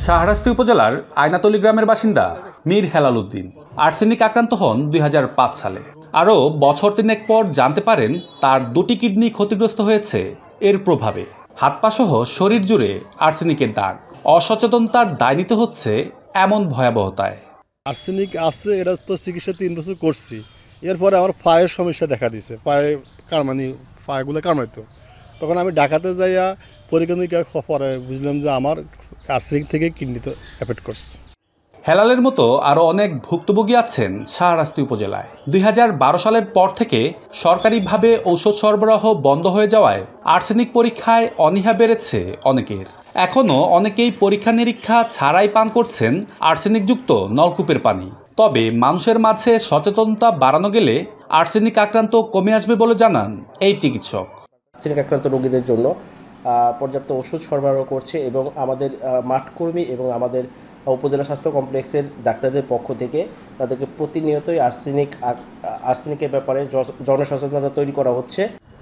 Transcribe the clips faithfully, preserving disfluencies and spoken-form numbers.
শাহরাস্তি উপজেলার আয়নাতলী গ্রামের বাসিন্দা মীর হেলাল উদ্দিন আর্সেনিক আক্রান্ত হন দুই হাজার পাঁচ সালে। আরও বছর তিনেক পর জানতে পারেন তার দুটি কিডনি ক্ষতিগ্রস্ত হয়েছে এর প্রভাবে। হাত পা সহ শরীর জুড়ে আর্সেনিকের দাগ। অসচেতনতার দায় নিতে হচ্ছে এমন ভয়াবহতায়। আর্সেনিক আছে, এটা তো চিকিৎসা তিন বছর করছি। এরপরে আমার পায়ের সমস্যা দেখা দিছে, পায়ে কারমানি পায়েগুলো কামড়াইতো। তখন আমি ঢাকাতে যাইয়া পরীক্ষা নিরীক্ষা পরে বুঝলাম যে আমার আর্সেনিক থেকে কিডনিতে এফেক্ট করছে। হেলালের মতো আরও অনেক ভুক্তভোগী আছেন শাহরাস্তি উপজেলায়। দুই হাজার বারো সালের পর থেকে সরকারিভাবে ঔষধ সরবরাহ বন্ধ হয়ে যাওয়ায় আর্সেনিক পরীক্ষায় অনীহা বেড়েছে অনেকের। এখনও অনেকেই পরীক্ষা নিরীক্ষা ছাড়াই পান করছেন আর্সেনিকযুক্ত নলকূপের পানি। তবে মানুষের মাঝে সচেতনতা বাড়ানো গেলে আর্সেনিক আক্রান্ত কমে আসবে বলে জানান এই চিকিৎসক। আর্সেনিক আক্রান্ত রোগীদের জন্য পর্যাপ্ত ওষুধ সরবরাহ করছে এবং আমাদের মাঠকর্মী এবং আমাদের উপজেলা স্বাস্থ্য কমপ্লেক্সের ডাক্তারদের পক্ষ থেকে তাদেরকে প্রতিনিয়তই আর্সেনিক আর্সেনিকের ব্যাপারে জনসচেতনতা তৈরি করা হচ্ছে।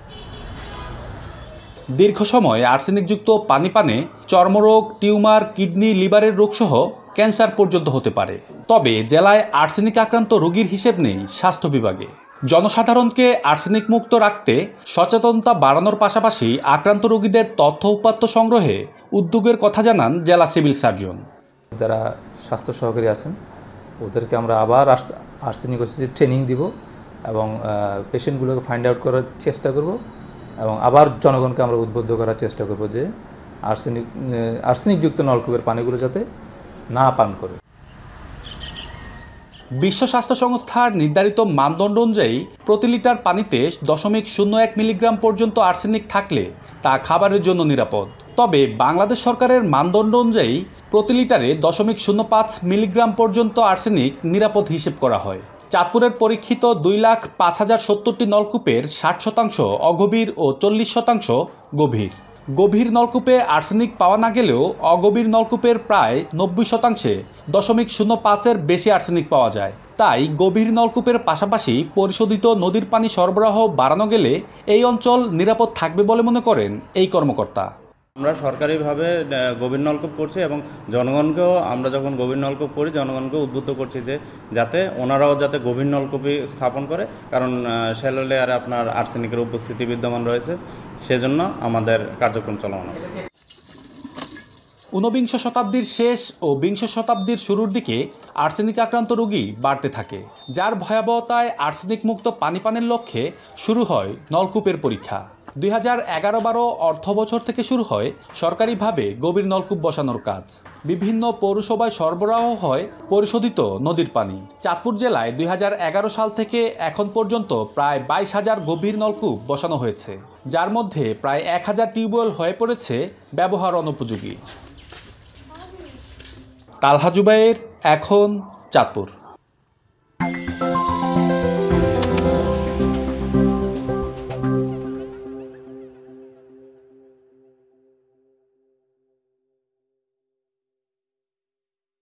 দীর্ঘ সময় আর্সেনিকযুক্ত পানি পানে চর্মরোগ, টিউমার, কিডনি, লিভারের রোগসহ ক্যান্সার পর্যন্ত হতে পারে। তবে জেলায় আর্সেনিক আক্রান্ত রোগীর হিসেব নেই স্বাস্থ্য বিভাগে। জনসাধারণকে আর্সেনিক মুক্ত রাখতে সচেতনতা বাড়ানোর পাশাপাশি আক্রান্ত রোগীদের তথ্য উপাত্ত সংগ্রহে উদ্যোগের কথা জানান জেলা সিভিল সার্জন। যারা স্বাস্থ্য সহকারী আছেন ওদেরকে আমরা আবার আর্সেনিক ওসিসের ট্রেনিং দিব এবং পেশেন্টগুলোকে ফাইন্ড আউট করার চেষ্টা করব এবং আবার জনগণকে আমরা উদ্বুদ্ধ করার চেষ্টা করব যে আর্সেনিক আর্সেনিকযুক্ত নলকূপের পানিগুলো যাতে না পান করে। বিশ্ব স্বাস্থ্য সংস্থার নির্ধারিত মানদণ্ড অনুযায়ী প্রতি লিটার পানিতে দশমিক শূন্য এক মিলিগ্রাম পর্যন্ত আর্সেনিক থাকলে তা খাবারের জন্য নিরাপদ। তবে বাংলাদেশ সরকারের মানদণ্ড অনুযায়ী প্রতি লিটারে দশমিক শূন্য পাঁচ মিলিগ্রাম পর্যন্ত আর্সেনিক নিরাপদ হিসেব করা হয়। চাঁদপুরের পরীক্ষিত দুই লাখ পাঁচ হাজার সত্তরটি নলকূপের ষাট শতাংশ অগভীর ও চল্লিশ শতাংশ গভীর। গভীর নলকূপে আর্সেনিক পাওয়া না গেলেও অগভীর নলকূপের প্রায় নব্বই শতাংশে দশমিক শূন্য পাঁচের বেশি আর্সেনিক পাওয়া যায়। তাই গভীর নলকূপের পাশাপাশি পরিশোধিত নদীর পানি সরবরাহ বাড়ানো গেলে এই অঞ্চল নিরাপদ থাকবে বলে মনে করেন এই কর্মকর্তা। আমরা সরকারিভাবে গভীর নলকূপ করছি এবং জনগণকেও আমরা যখন গভীর নলকূপ করি জনগণকে উদ্বুদ্ধ করছি যে যাতে ওনারাও যাতে গভীর নলকূপই স্থাপন করে, কারণ শ্যালো লেয়ারে আপনার আর্সেনিকের উপস্থিতি বিদ্যমান রয়েছে, সেজন্য আমাদের কার্যক্রম চলমান আছে। ঊনবিংশ শতাব্দীর শেষ ও বিংশ শতাব্দীর শুরুর দিকে আর্সেনিক আক্রান্ত রোগী বাড়তে থাকে, যার ভয়াবহতায় আর্সেনিক মুক্ত পানি পানের লক্ষ্যে শুরু হয় নলকূপের পরীক্ষা। দুই হাজার এগারো বারো অর্থ বছর থেকে শুরু হয় সরকারিভাবে গভীর নলকূপ বসানোর কাজ। বিভিন্ন পৌরসভায় সরবরাহ হয় পরিশোধিত নদীর পানি। চাঁদপুর জেলায় দুই হাজার এগারো সাল থেকে এখন পর্যন্ত প্রায় বাইশ হাজার গভীর নলকূপ বসানো হয়েছে, যার মধ্যে প্রায় এক হাজার টিউবওয়েল হয়ে পড়েছে ব্যবহার অনুপযোগী। তালহা জুবায়ের, এখন, চাঁদপুর।